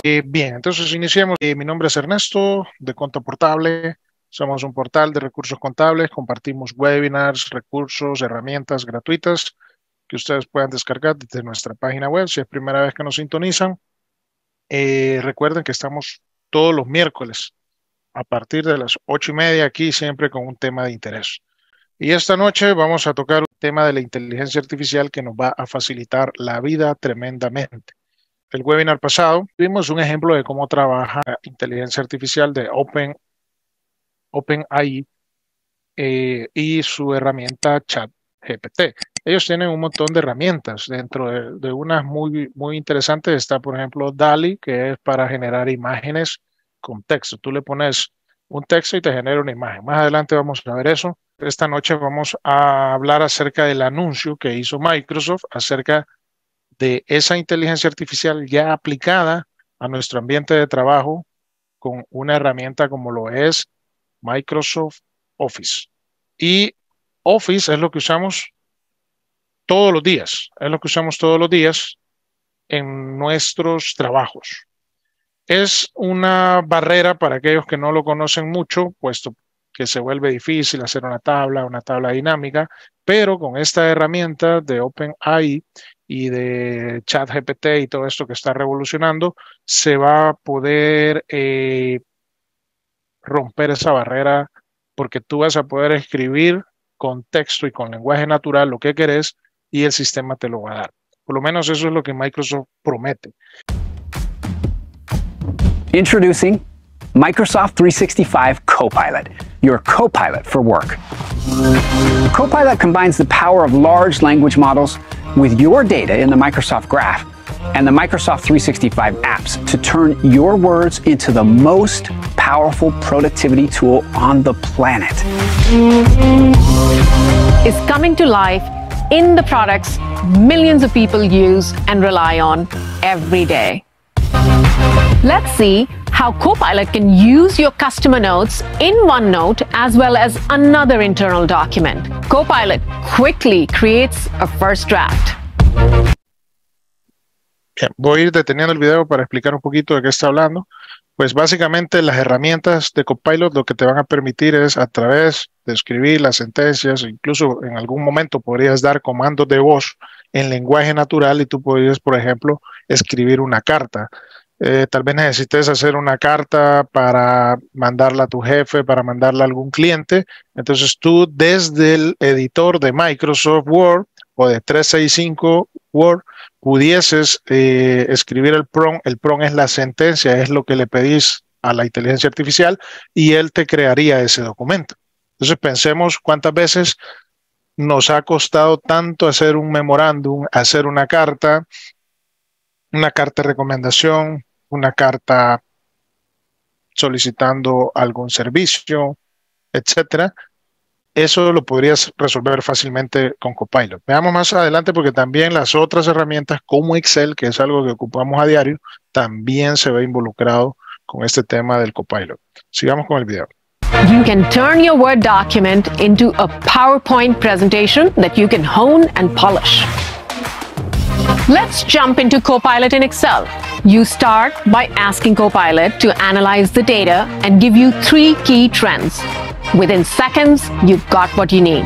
Bien, entonces iniciemos. Mi nombre es Ernesto de Conta Portable. Somos un portal de recursos contables. Compartimos webinars, recursos, herramientas gratuitas que ustedes puedan descargar desde nuestra página web. Si es primera vez que nos sintonizan, recuerden que estamos todos los miércoles a partir de las 8:30 aquí, siempre con un tema de interés. Y esta noche vamos a tocar un tema de la inteligencia artificial que nos va a facilitar la vida tremendamente. El webinar pasado vimos un ejemplo de cómo trabaja la inteligencia artificial de OpenAI y su herramienta ChatGPT. Ellos tienen un montón de herramientas. Dentro de unas muy interesantes está, por ejemplo, DALL-E, que es para generar imágenes con texto. Tú le pones un texto y te genera una imagen. Más adelante vamos a ver eso. Esta noche vamos a hablar acerca del anuncio que hizo Microsoft acerca de esa inteligencia artificial ya aplicada a nuestro ambiente de trabajo con una herramienta como lo es Microsoft Office. Y Office es lo que usamos todos los días, es lo que usamos todos los días en nuestros trabajos. Es una barrera para aquellos que no lo conocen mucho, puesto que se vuelve difícil hacer una tabla dinámica, pero con esta herramienta de OpenAI y de ChatGPT y todo esto que está revolucionando, se va a poder romper esa barrera porque tú vas a poder escribir con texto y con lenguaje natural lo que querés y el sistema te lo va a dar. Por lo menos eso es lo que Microsoft promete. Introducing Microsoft 365 Copilot, your Copilot for work. Copilot combines the power of large language models with your data in the Microsoft Graph and the Microsoft 365 apps to turn your words into the most powerful productivity tool on the planet. Is coming to life in the products millions of people use and rely on every day. Let's see how Copilot can use your customer notes in OneNote as well as another internal document. Copilot quickly creates a first draft. Bien, voy a ir deteniendo el video para explicar un poquito de qué está hablando. Pues básicamente las herramientas de Copilot lo que te van a permitir es a través de escribir las sentencias, incluso en algún momento podrías dar comandos de voz en lenguaje natural y tú podrías, por ejemplo, escribir una carta. Tal vez necesites hacer una carta para mandarla a tu jefe, para mandarla a algún cliente. Entonces tú desde el editor de Microsoft Word o de 365 Word pudieses escribir el prompt. El prompt es la sentencia, es lo que le pedís a la inteligencia artificial y él te crearía ese documento. Entonces pensemos cuántas veces nos ha costado tanto hacer un memorándum, hacer una carta de recomendación, una carta solicitando algún servicio, etcétera. Eso lo podrías resolver fácilmente con Copilot. Veamos más adelante porque también las otras herramientas como Excel, que es algo que ocupamos a diario, también se ve involucrado con este tema del Copilot. Sigamos con el video. You can turn your Word document into a PowerPoint presentation that you can hone and polish. Let's jump into Copilot in Excel. You start by asking Copilot to analyze the data and give you 3 key trends. Within seconds, you've got what you need.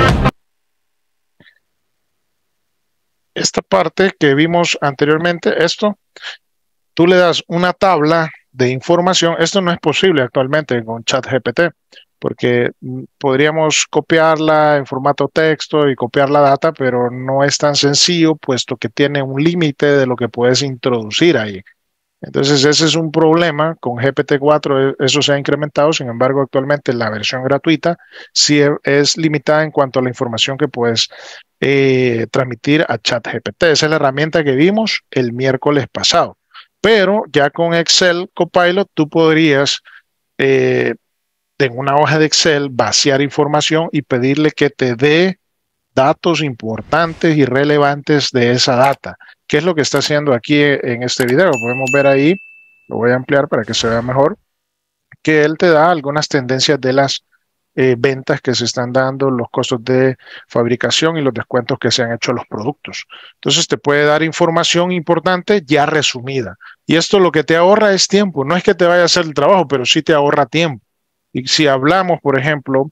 Esta parte que vimos anteriormente, tú le das una tabla de información. Esto no es posible actualmente con ChatGPT, porque podríamos copiarla en formato texto y copiar la data, pero no es tan sencillo, puesto que tiene un límite de lo que puedes introducir ahí. Entonces ese es un problema. Con GPT-4 eso se ha incrementado, sin embargo actualmente la versión gratuita sí es limitada en cuanto a la información que puedes transmitir a ChatGPT. Esa es la herramienta que vimos el miércoles pasado. Pero ya con Excel Copilot tú podrías en una hoja de Excel vaciar información y pedirle que te dé datos importantes y relevantes de esa data. ¿Qué es lo que está haciendo aquí en este video? Podemos ver ahí, lo voy a ampliar para que se vea mejor, que él te da algunas tendencias de las ventas que se están dando, los costos de fabricación y los descuentos que se han hecho a los productos. Entonces te puede dar información importante ya resumida. Y esto lo que te ahorra es tiempo. No es que te vaya a hacer el trabajo, pero sí te ahorra tiempo. Y si hablamos, por ejemplo,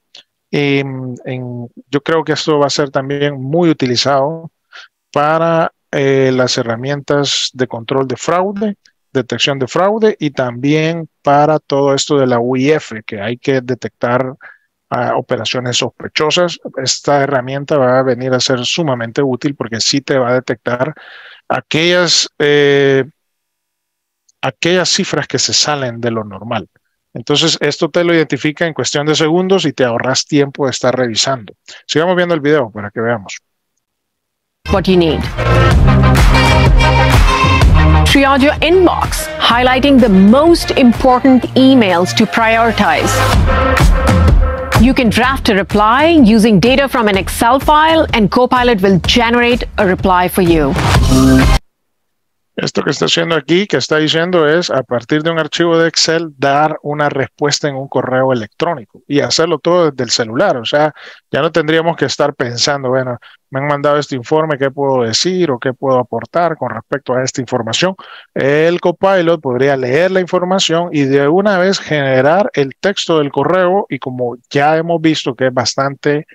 yo creo que esto va a ser también muy utilizado para las herramientas de control de fraude, detección de fraude y también para todo esto de la UIF, que hay que detectar operaciones sospechosas. Esta herramienta va a venir a ser sumamente útil porque sí te va a detectar aquellas cifras que se salen de lo normal. Entonces, esto te lo identifica en cuestión de segundos y te ahorras tiempo de estar revisando. Sigamos viendo el video para que veamos. What you need. Triage your inbox, highlighting the most important emails to prioritize. You can draft a reply using data from an Excel file, and Copilot will generate a reply for you. Esto que está haciendo aquí, que está diciendo es, a partir de un archivo de Excel, dar una respuesta en un correo electrónico y hacerlo todo desde el celular. O sea, ya no tendríamos que estar pensando, bueno, me han mandado este informe, ¿qué puedo decir o qué puedo aportar con respecto a esta información? El Copilot podría leer la información y de una vez generar el texto del correo, y como ya hemos visto que es bastante,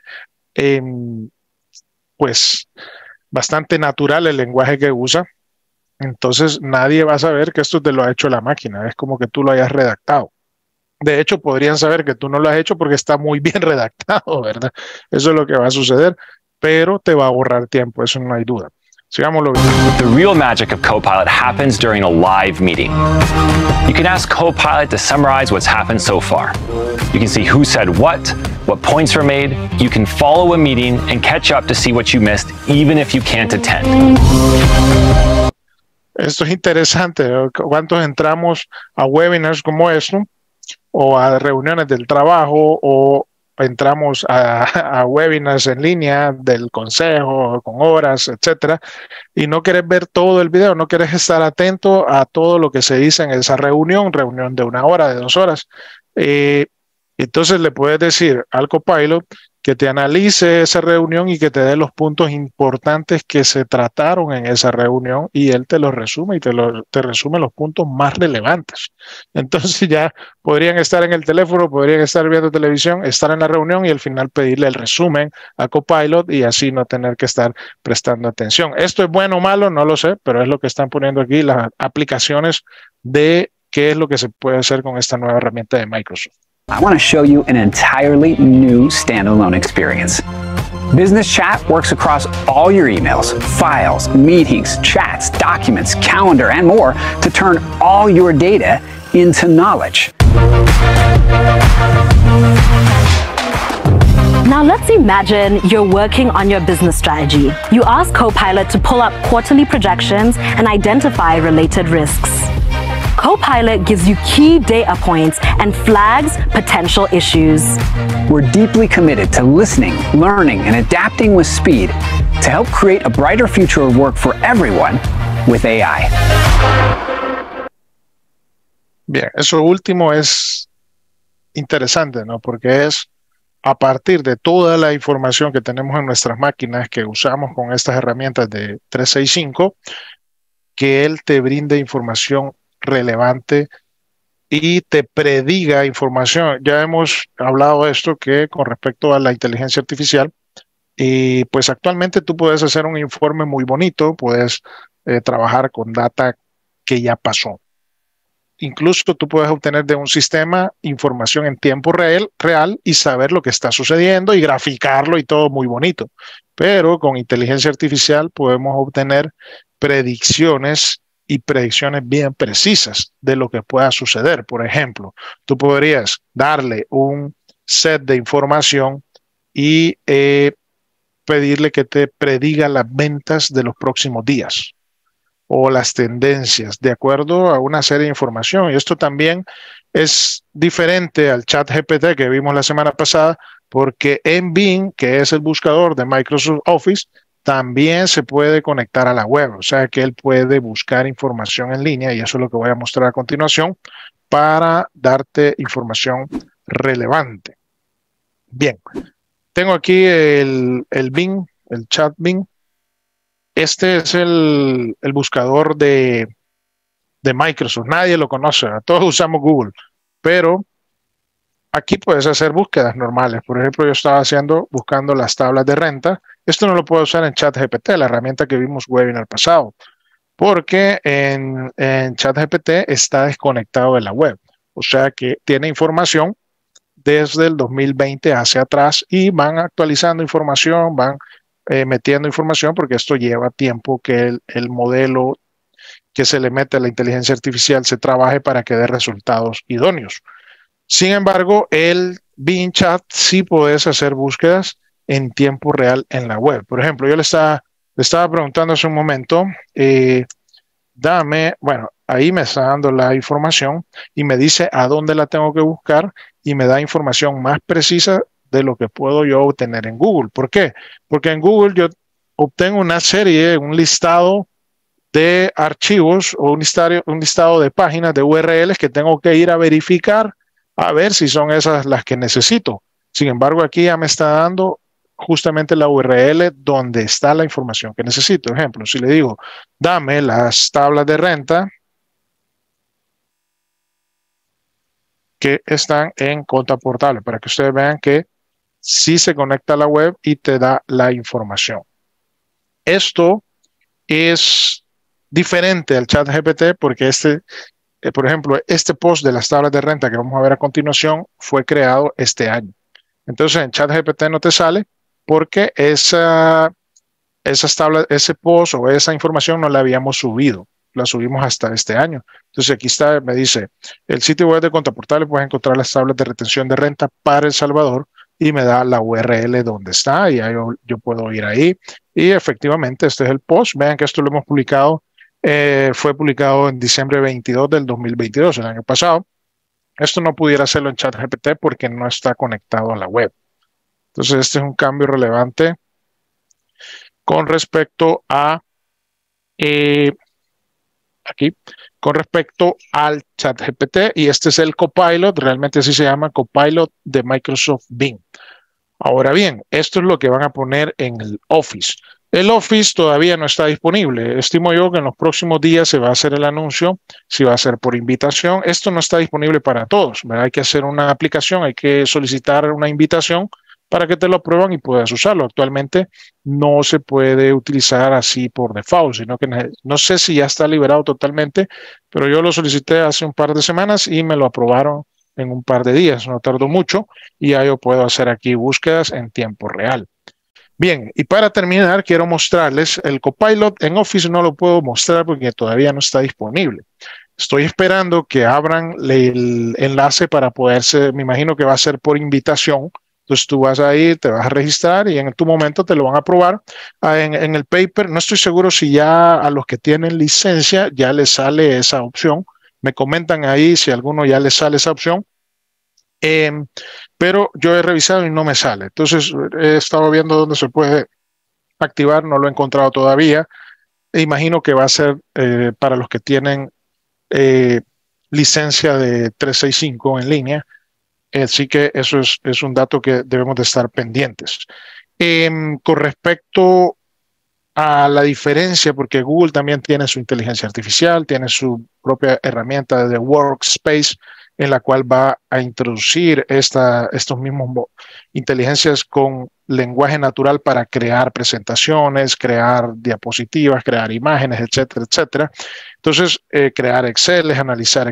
bastante natural el lenguaje que usa. Entonces nadie va a saber que esto te lo ha hecho la máquina, es como que tú lo hayas redactado. De hecho, podrían saber que tú no lo has hecho porque está muy bien redactado, ¿verdad? Eso es lo que va a suceder, pero te va a ahorrar tiempo, eso no hay duda. Sigámoslo viendo. The real magic of Copilot happens during a live meeting. You can ask Copilot to summarize what's happened so far. You can see who said what points were made. You can follow a meeting and catch up to see what you missed, even if you can't attend. Esto es interesante, ¿no? ¿Cuántos entramos a webinars como esto o a reuniones del trabajo o entramos a webinars en línea del consejo con horas, etcétera, y no quieres ver todo el video, no quieres estar atento a todo lo que se dice en esa reunión de 1 hora, de 2 horas? Entonces le puedes decir al Copilot que te analice esa reunión y que te dé los puntos importantes que se trataron en esa reunión, y él te los resume y te resume los puntos más relevantes. Entonces ya podrían estar en el teléfono, podrían estar viendo televisión, estar en la reunión y al final pedirle el resumen a Copilot y así no tener que estar prestando atención. ¿Esto es bueno o malo? No lo sé, pero es lo que están poniendo aquí las aplicaciones de qué es lo que se puede hacer con esta nueva herramienta de Microsoft. I want to show you an entirely new standalone experience. Business Chat works across all your emails, files, meetings, chats, documents, calendar, and more to turn all your data into knowledge. Now let's imagine you're working on your business strategy. You ask Copilot to pull up quarterly projections and identify related risks. Copilot gives you key data points and flags potential issues. We're deeply committed to listening, learning, and adapting with speed to help create a brighter future of work for everyone with AI. Bien, eso último es interesante, ¿no? Porque es a partir de toda la información que tenemos en nuestras máquinas que usamos con estas herramientas de 365, que él te brinde información relevante y te prediga información. Ya hemos hablado de esto, que con respecto a la inteligencia artificial, y pues actualmente tú puedes hacer un informe muy bonito, puedes trabajar con data que ya pasó. Incluso tú puedes obtener de un sistema información en tiempo real y saber lo que está sucediendo y graficarlo y todo muy bonito. Pero con inteligencia artificial podemos obtener predicciones y predicciones bien precisas de lo que pueda suceder. Por ejemplo, tú podrías darle un set de información y pedirle que te prediga las ventas de los próximos días o las tendencias de acuerdo a una serie de información. Y esto también es diferente al ChatGPT que vimos la semana pasada, porque en Bing, que es el buscador de Microsoft Office, también se puede conectar a la web, o sea que él puede buscar información en línea, y eso es lo que voy a mostrar a continuación para darte información relevante. Bien, tengo aquí el Bing, el chat Bing. Este es el buscador de Microsoft. Nadie lo conoce, todos usamos Google, pero aquí puedes hacer búsquedas normales. Por ejemplo, yo estaba buscando las tablas de renta. Esto no lo puedo usar en ChatGPT, la herramienta que vimos webinar pasado, porque en ChatGPT está desconectado de la web. O sea que tiene información desde el 2020 hacia atrás y van actualizando información, van metiendo información, porque esto lleva tiempo que el modelo que se le mete a la inteligencia artificial se trabaje para que dé resultados idóneos. Sin embargo, el Bing Chat sí puedes hacer búsquedas en tiempo real en la web. Por ejemplo, yo le estaba preguntando hace un momento, bueno, ahí me está dando la información y me dice a dónde la tengo que buscar y me da información más precisa de lo que puedo yo obtener en Google. ¿Por qué? Porque en Google yo obtengo una serie, un listado de archivos o un listado de páginas, de URLs que tengo que ir a verificar a ver si son esas las que necesito. Sin embargo, aquí ya me está dando justamente la URL donde está la información que necesito. Ejemplo, si le digo, dame las tablas de renta que están en Conta Portable, para que ustedes vean que sí se conecta a la web y te da la información. Esto es diferente al ChatGPT porque por ejemplo, este post de las tablas de renta que vamos a ver a continuación fue creado este año. Entonces en ChatGPT no te sale porque esas tablas, ese post o esa información no la habíamos subido. La subimos hasta este año. Entonces aquí está, me dice, el sitio web de Conta Portable, puedes encontrar las tablas de retención de renta para El Salvador y me da la URL donde está y yo puedo ir ahí. Y efectivamente este es el post. Vean que esto lo hemos publicado. Fue publicado en diciembre 22 del 2022, el año pasado. Esto no pudiera hacerlo en ChatGPT porque no está conectado a la web. Entonces, este es un cambio relevante con respecto a aquí, con respecto al ChatGPT, y este es el Copilot, realmente así se llama, Copilot de Microsoft Bing. Ahora bien, esto es lo que van a poner en el Office. El Office todavía no está disponible. Estimo yo que en los próximos días se va a hacer el anuncio, si va a ser por invitación. Esto no está disponible para todos, ¿verdad? Hay que hacer una aplicación, hay que solicitar una invitación para que te lo aprueban y puedas usarlo. Actualmente no se puede utilizar así por default, sino que no sé si ya está liberado totalmente, pero yo lo solicité hace un par de semanas y me lo aprobaron en un par de días, no tardó mucho y ya yo puedo hacer aquí búsquedas en tiempo real. Bien, y para terminar, quiero mostrarles el Copilot. En Office no lo puedo mostrar porque todavía no está disponible. Estoy esperando que abran el enlace para poderse, me imagino que va a ser por invitación. Entonces tú vas a ir, te vas a registrar y en tu momento te lo van a aprobar. En el paper, no estoy seguro si ya a los que tienen licencia ya les sale esa opción. Me comentan ahí si a alguno ya les sale esa opción. Pero yo he revisado y no me sale. Entonces he estado viendo dónde se puede activar, no lo he encontrado todavía. Imagino que va a ser para los que tienen licencia de 365 en línea. Así que eso es un dato que debemos de estar pendientes. Con respecto a la diferencia, porque Google también tiene su inteligencia artificial, tiene su propia herramienta de Workspace, en la cual va a introducir estos mismos inteligencias con lenguaje natural para crear presentaciones, crear diapositivas, crear imágenes, etcétera, etcétera. Entonces, crear Excel, analizar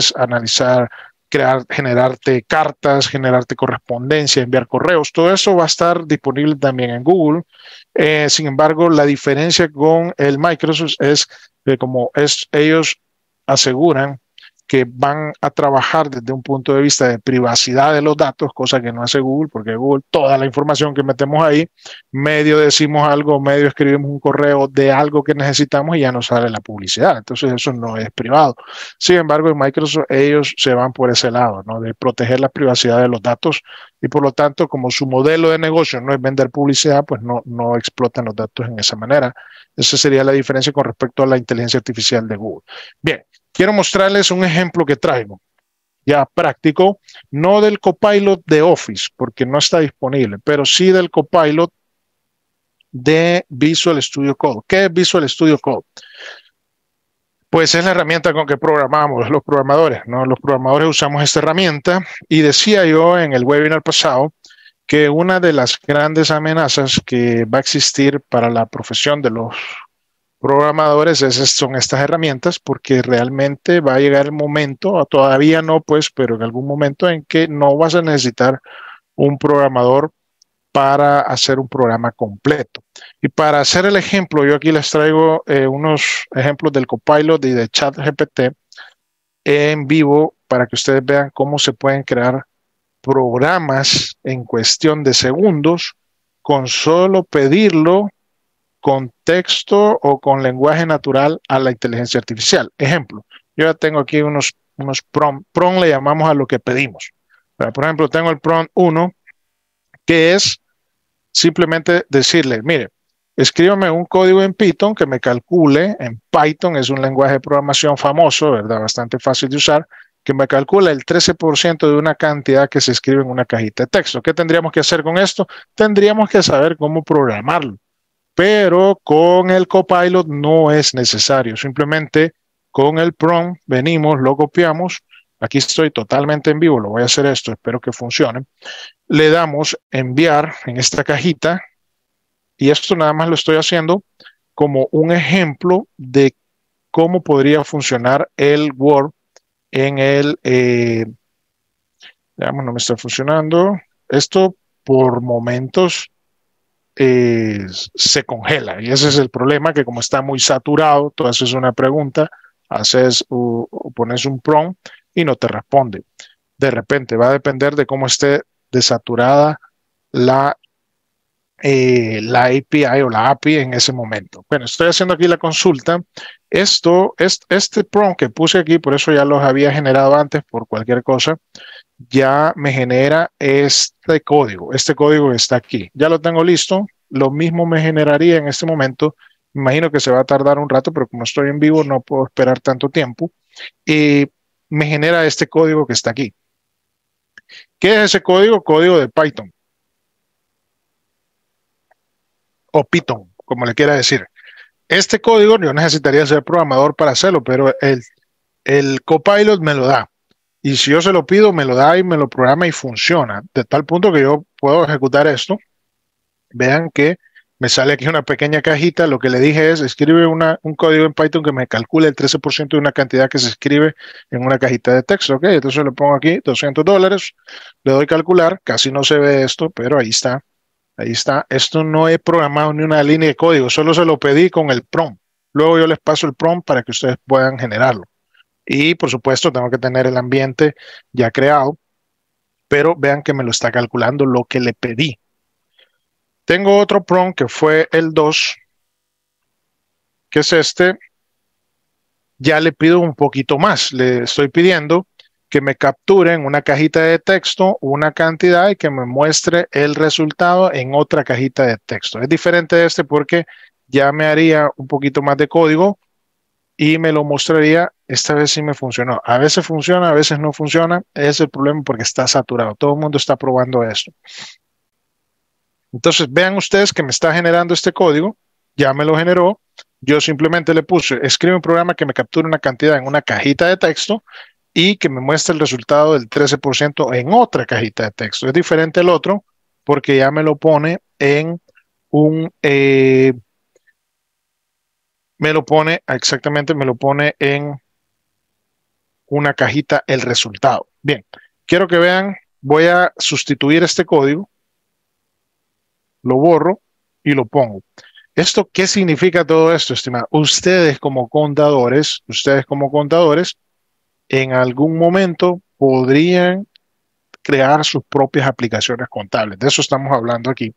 generarte cartas, generarte correspondencia, enviar correos, todo eso va a estar disponible también en Google. Sin embargo, la diferencia con el Microsoft es que ellos aseguran que van a trabajar desde un punto de vista de privacidad de los datos, cosa que no hace Google, porque Google, toda la información que metemos ahí, medio decimos algo, medio escribimos un correo de algo que necesitamos y ya nos sale la publicidad. Entonces eso no es privado. Sin embargo, en Microsoft ellos se van por ese lado, ¿no? De proteger la privacidad de los datos y por lo tanto, como su modelo de negocio no es vender publicidad, pues no explotan los datos en esa manera. Esa sería la diferencia con respecto a la inteligencia artificial de Google. Bien. Quiero mostrarles un ejemplo que traigo. ya práctico, no del Copilot de Office, porque no está disponible, pero sí del Copilot de Visual Studio Code. ¿Qué es Visual Studio Code? Pues es la herramienta con que programamos los programadores, ¿no? Los programadores usamos esta herramienta y decía yo en el webinar pasado que una de las grandes amenazas que va a existir para la profesión de los programadores son estas herramientas, porque realmente va a llegar el momento, todavía no pues, pero en algún momento en que no vas a necesitar un programador para hacer un programa completo. Y para hacer el ejemplo, yo aquí les traigo unos ejemplos del Copilot y de ChatGPT en vivo para que ustedes vean cómo se pueden crear programas en cuestión de segundos con solo pedirlo con texto o con lenguaje natural a la inteligencia artificial. Ejemplo, yo ya tengo aquí unos prompt. Prompt le llamamos a lo que pedimos. Por ejemplo, tengo el prompt 1, que es simplemente decirle, mire, escríbame un código en Python que me calcule, en Python es un lenguaje de programación famoso, ¿verdad? Bastante fácil de usar, que me calcula el 13% de una cantidad que se escribe en una cajita de texto. ¿Qué tendríamos que hacer con esto? Tendríamos que saber cómo programarlo, pero con el Copilot no es necesario. Simplemente con el prompt venimos, lo copiamos. Aquí estoy totalmente en vivo, lo voy a hacer esto, espero que funcione. Le damos enviar en esta cajita y esto nada más lo estoy haciendo como un ejemplo de cómo podría funcionar el Word en el, digamos, no me está funcionando. Esto por momentos se congela y ese es el problema, que como está muy saturado, tú haces una pregunta, pones un prompt y no te responde. De repente va a depender de cómo esté desaturada la API o la API en ese momento. Bueno, estoy haciendo aquí la consulta. Este prompt que puse aquí, por eso ya los había generado antes por cualquier cosa, ya me genera este código. Este código está aquí. Ya lo tengo listo. Lo mismo me generaría en este momento. Me imagino que se va a tardar un rato, pero como estoy en vivo no puedo esperar tanto tiempo. Y me genera este código que está aquí. ¿Qué es ese código? Código de Python. O Python, como le quiera decir. Este código yo necesitaría ser programador para hacerlo, pero el Copilot me lo da. Y si yo se lo pido, me lo da y me lo programa y funciona. De tal punto que yo puedo ejecutar esto. Vean que me sale aquí una pequeña cajita. Lo que le dije es, escribe un código en Python que me calcule el 13% de una cantidad que se escribe en una cajita de texto. Ok, entonces le pongo aquí $200. Le doy calcular. Casi no se ve esto, pero ahí está. Ahí está. Esto no he programado ni una línea de código. Solo se lo pedí con el prompt. Luego yo les paso el prompt para que ustedes puedan generarlo. Y por supuesto tengo que tener el ambiente ya creado, pero vean que me lo está calculando lo que le pedí. Tengo otro prompt que fue el 2, que es este. Ya le pido un poquito más. Le estoy pidiendo que me capture en una cajita de texto una cantidad y que me muestre el resultado en otra cajita de texto. Es diferente de este porque ya me haría un poquito más de código y me lo mostraría. Esta vez sí me funcionó. A veces funciona, a veces no funciona. Ese es el problema porque está saturado. Todo el mundo está probando esto. Entonces vean ustedes que me está generando este código. Ya me lo generó. Yo simplemente le puse, escribe un programa que me capture una cantidad en una cajita de texto y que me muestre el resultado del 13% en otra cajita de texto. Es diferente al otro porque ya me lo pone en me lo pone en una cajita el resultado. Bien, quiero que vean, voy a sustituir este código, lo borro y lo pongo. ¿Esto qué significa todo esto, estimado? Ustedes como contadores, en algún momento podrían crear sus propias aplicaciones contables. De eso estamos hablando aquí.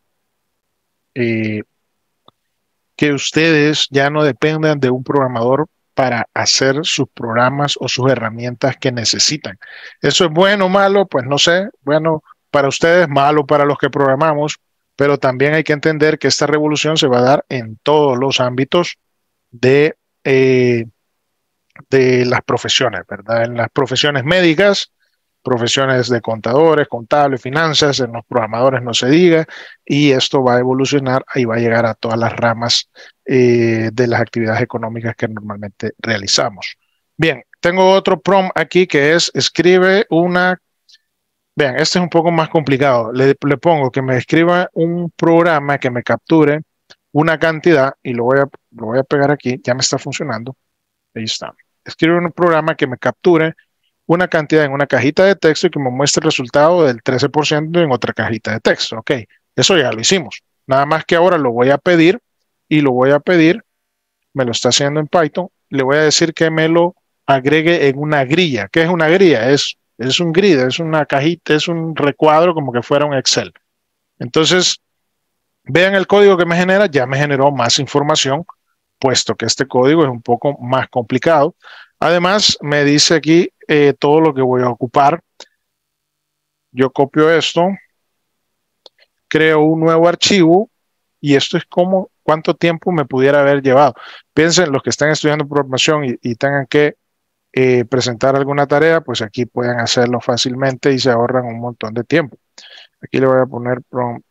Que ustedes ya no dependan de un programador para hacer sus programas o sus herramientas que necesitan. ¿Eso es bueno o malo? Pues no sé. Bueno para ustedes, malo para los que programamos, pero también hay que entender que esta revolución se va a dar en todos los ámbitos de las profesiones, ¿verdad? En las profesiones médicas, profesiones de contadores, contables, finanzas, en los programadores no se diga, y esto va a evolucionar y va a llegar a todas las ramas de las actividades económicas que normalmente realizamos. Bien, tengo otro prompt aquí que es escribe una. Vean, este es un poco más complicado. Le pongo que me escriba un programa que me capture una cantidad y lo voy a pegar aquí. Ya me está funcionando. Ahí está. Escribe un programa que me capture una cantidad en una cajita de texto y que me muestre el resultado del 13% en otra cajita de texto. Ok, eso ya lo hicimos. Nada más que ahora lo voy a pedir y lo voy a pedir. Me lo está haciendo en Python. Le voy a decir que me lo agregue en una grilla. ¿Qué es una grilla? Es un grid, es una cajita, es un recuadro como que fuera un Excel. Entonces, vean el código que me genera, ya me generó más información, puesto que este código es un poco más complicado. Además, me dice aquí todo lo que voy a ocupar. Yo copio esto, creo un nuevo archivo y esto es como cuánto tiempo me pudiera haber llevado. Piensen, los que están estudiando programación y tengan que presentar alguna tarea, pues aquí pueden hacerlo fácilmente y se ahorran un montón de tiempo. Aquí le voy a poner prompt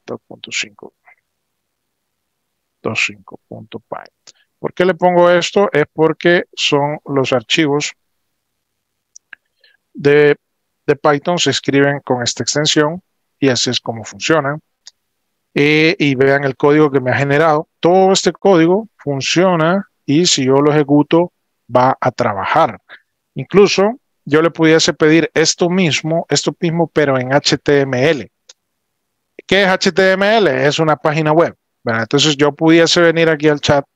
2.5.py. ¿Por qué le pongo esto? Es porque son los archivos de Python, se escriben con esta extensión y así es como funcionan. Y vean el código que me ha generado. Todo este código funciona y si yo lo ejecuto va a trabajar. Incluso yo le pudiese pedir esto mismo, pero en HTML. ¿Qué es HTML? Es una página web, ¿verdad? Entonces yo pudiese venir aquí al chat,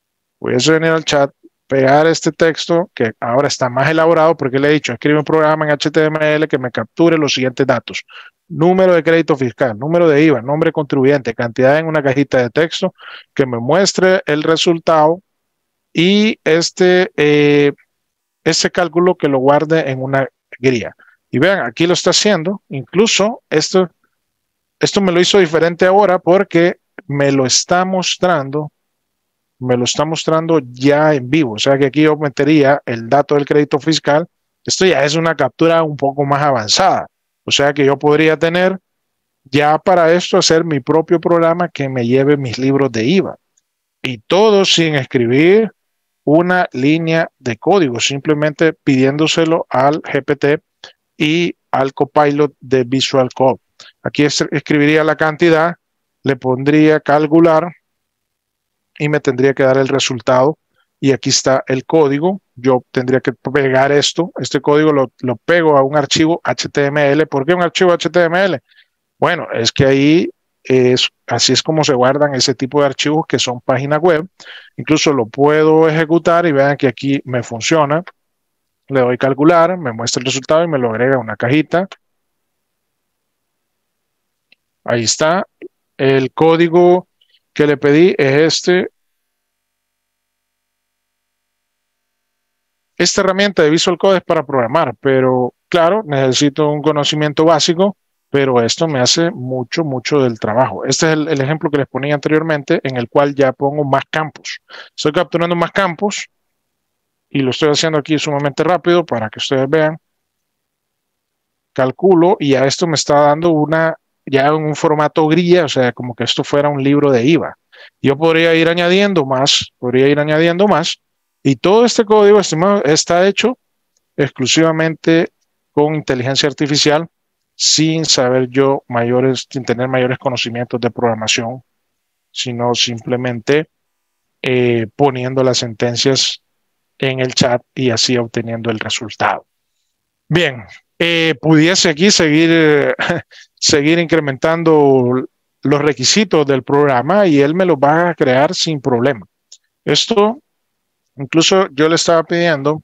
pegar este texto que ahora está más elaborado porque le he dicho, escribe un programa en HTML que me capture los siguientes datos. Número de crédito fiscal, número de IVA, nombre de contribuyente, cantidad en una cajita de texto que me muestre el resultado y ese cálculo que lo guarde en una grilla. Y vean, aquí lo está haciendo. Incluso esto me lo hizo diferente ahora porque me lo está mostrando ya en vivo. O sea que aquí yo metería el dato del crédito fiscal. Esto ya es una captura un poco más avanzada. O sea que yo podría tener ya para esto hacer mi propio programa que me lleve mis libros de IVA. Y todo sin escribir una línea de código, simplemente pidiéndoselo al GPT y al Copilot de Visual Code. Aquí escribiría la cantidad, le pondría calcular y me tendría que dar el resultado. Y aquí está el código. Yo tendría que pegar este código lo pego a un archivo HTML. ¿Por qué un archivo HTML? Bueno, es que ahí así es como se guardan ese tipo de archivos que son páginas web. Incluso lo puedo ejecutar y vean que aquí me funciona. Le doy calcular, me muestra el resultado y me lo agrega a una cajita. Ahí está. El código que le pedí es este. Esta herramienta de Visual Code es para programar, pero claro, necesito un conocimiento básico, pero esto me hace mucho, mucho del trabajo. Este es el ejemplo que les ponía anteriormente, en el cual ya pongo más campos. Estoy capturando más campos y lo estoy haciendo aquí sumamente rápido para que ustedes vean. Calculo y a esto me está dando ya en un formato grilla, o sea, como que esto fuera un libro de IVA. Yo podría ir añadiendo más, y todo este código, estimado, está hecho exclusivamente con inteligencia artificial, sin tener mayores conocimientos de programación, sino simplemente poniendo las sentencias en el chat y así obteniendo el resultado. Bien, pudiese aquí seguir incrementando los requisitos del programa y él me los va a crear sin problema. Esto, incluso yo le estaba pidiendo,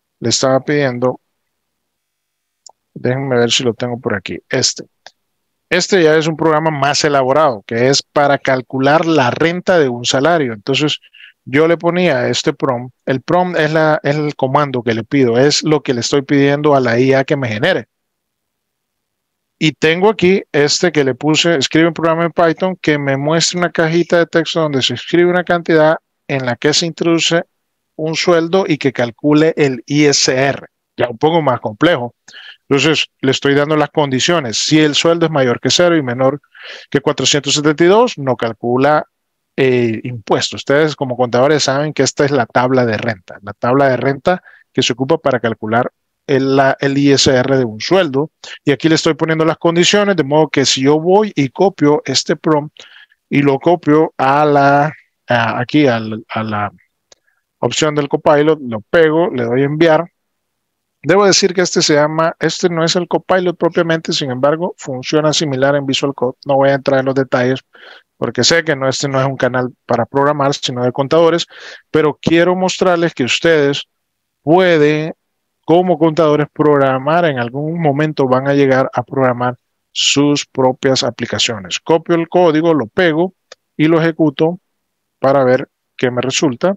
déjenme ver si lo tengo por aquí, Este ya es un programa más elaborado, que es para calcular la renta de un salario. Entonces, yo le ponía este prompt. El prompt es el comando que le pido, es lo que le estoy pidiendo a la IA que me genere. Y tengo aquí que le puse, escribe un programa en Python que me muestre una cajita de texto donde se escribe una cantidad en la que se introduce un sueldo y que calcule el ISR. Ya un poco más complejo. Entonces, le estoy dando las condiciones. Si el sueldo es mayor que cero y menor que 472, no calcula impuestos. Ustedes como contadores saben que esta es la tabla de renta. La tabla de renta que se ocupa para calcular el ISR de un sueldo. Y aquí le estoy poniendo las condiciones, de modo que si yo voy y copio este prompt y lo copio aquí a la opción del Copilot, lo pego, le doy enviar. Debo decir que este no es el Copilot propiamente, sin embargo, funciona similar en Visual Code. No voy a entrar en los detalles porque sé que este no es un canal para programar, sino de contadores, pero quiero mostrarles que ustedes pueden, como contadores, programar. En algún momento van a llegar a programar sus propias aplicaciones. Copio el código, lo pego y lo ejecuto para ver qué me resulta.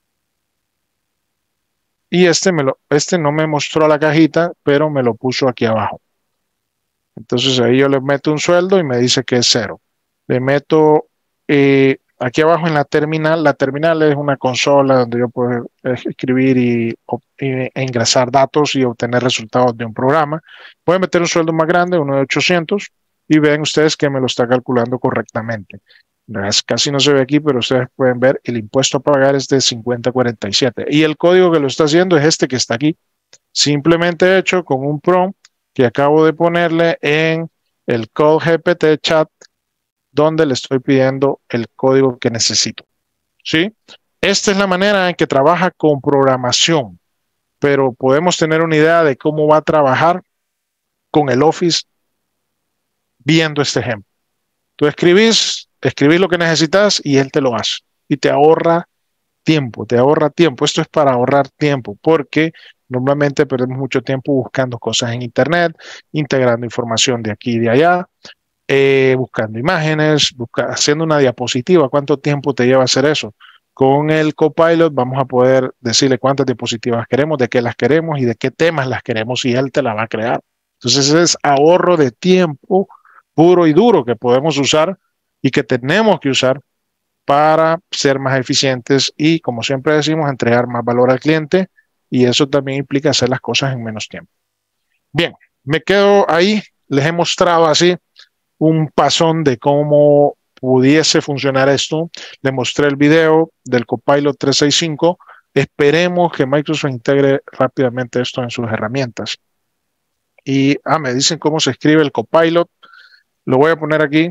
Y este no me mostró la cajita, pero me lo puso aquí abajo. Entonces ahí yo le meto un sueldo y me dice que es cero. Le meto aquí abajo en la terminal. La terminal es una consola donde yo puedo escribir e ingresar datos y obtener resultados de un programa. Voy a meter un sueldo más grande, uno de 800, y ven ustedes que me lo está calculando correctamente. Casi no se ve aquí, pero ustedes pueden ver el impuesto a pagar es de 5047. Y el código que lo está haciendo es este que está aquí, simplemente hecho con un prompt que acabo de ponerle en el Code GPT Chat, donde le estoy pidiendo el código que necesito. ¿Sí? Esta es la manera en que trabaja con programación, pero podemos tener una idea de cómo va a trabajar con el Office viendo este ejemplo. Tú escribís lo que necesitas y él te lo hace. Y te ahorra tiempo, Esto es para ahorrar tiempo, porque normalmente perdemos mucho tiempo buscando cosas en Internet, integrando información de aquí y de allá, buscando imágenes, haciendo una diapositiva. ¿Cuánto tiempo te lleva hacer eso? Con el Copilot vamos a poder decirle cuántas diapositivas queremos, de qué las queremos y de qué temas las queremos, y él te la va a crear. Entonces ese es ahorro de tiempo puro y duro que podemos usar y que tenemos que usar para ser más eficientes y, como siempre decimos, entregar más valor al cliente, y eso también implica hacer las cosas en menos tiempo. Bien, me quedo ahí. Les he mostrado así un pasón de cómo pudiese funcionar esto. Les mostré el video del Copilot 365. Esperemos que Microsoft integre rápidamente esto en sus herramientas. Y me dicen cómo se escribe el Copilot. Lo voy a poner aquí.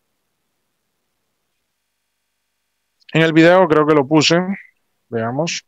En el video creo que lo puse. Veamos.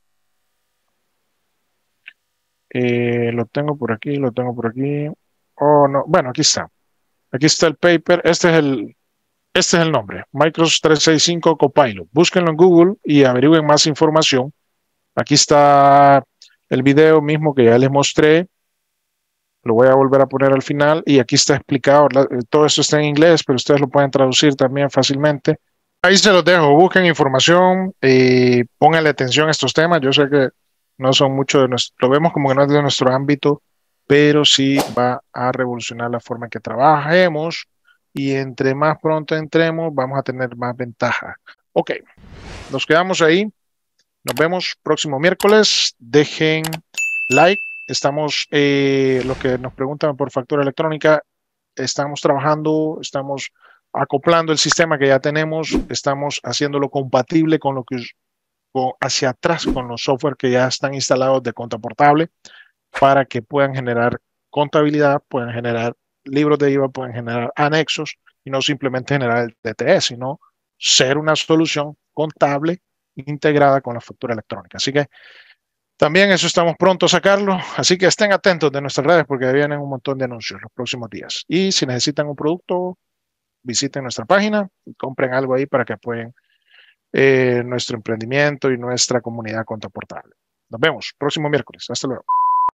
Lo tengo por aquí, Oh, no. Bueno, aquí está. Aquí está el paper. Este es el nombre. Microsoft 365 Copilot. Búsquenlo en Google y averigüen más información. Aquí está el video mismo que ya les mostré. Lo voy a volver a poner al final y aquí está explicado. Todo esto está en inglés, pero ustedes lo pueden traducir también fácilmente. Ahí se los dejo. Busquen información y pónganle atención a estos temas. Yo sé que no son mucho de nuestro, lo vemos como que no es de nuestro ámbito, pero sí va a revolucionar la forma en que trabajemos, y entre más pronto entremos, vamos a tener más ventaja. Ok, nos quedamos ahí. Nos vemos próximo miércoles. Dejen like. Estamos, lo que nos preguntan por factura electrónica, estamos trabajando, estamos acoplando el sistema que ya tenemos, estamos haciéndolo compatible con lo que hacia atrás con los software que ya están instalados de Conta Portable, para que puedan generar contabilidad, puedan generar libros de IVA, pueden generar anexos, y no simplemente generar el DTS, sino ser una solución contable integrada con la factura electrónica. Así que también eso estamos pronto a sacarlo, así que estén atentos de nuestras redes porque vienen un montón de anuncios los próximos días. Y si necesitan un producto, visiten nuestra página y compren algo ahí para que apoyen nuestro emprendimiento y nuestra comunidad Conta Portable. Nos vemos próximo miércoles. Hasta luego.